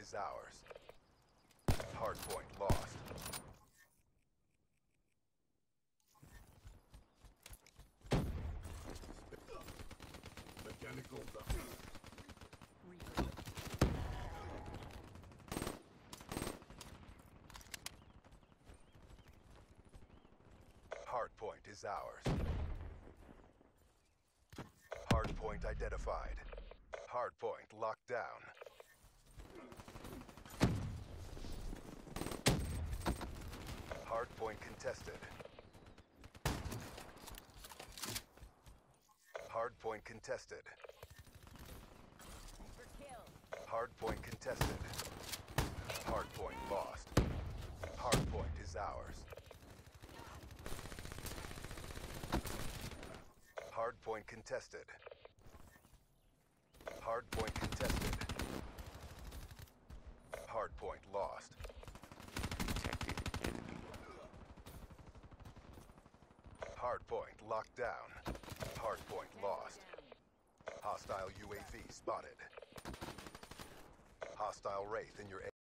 is ours. Hardpoint lost. Mechanical Hardpoint is ours. Hardpoint identified. Hardpoint locked down. Hardpoint contested. Hardpoint contested. Hardpoint contested. Hardpoint lost. Hardpoint is ours. Hardpoint contested. Hardpoint contested. Hardpoint lost. Detected enemy. Hardpoint locked down. Hardpoint lost. Hostile UAV spotted. Hostile Wraith in your